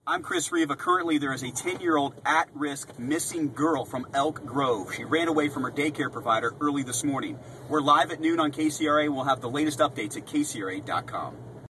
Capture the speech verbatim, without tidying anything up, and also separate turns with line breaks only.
I'm Chris Riva. Currently, there is a ten-year-old at-risk missing girl from Elk Grove. She ran away from her daycare provider early this morning. We're live at noon on K C R A, and we'll have the latest updates at K C R A dot com.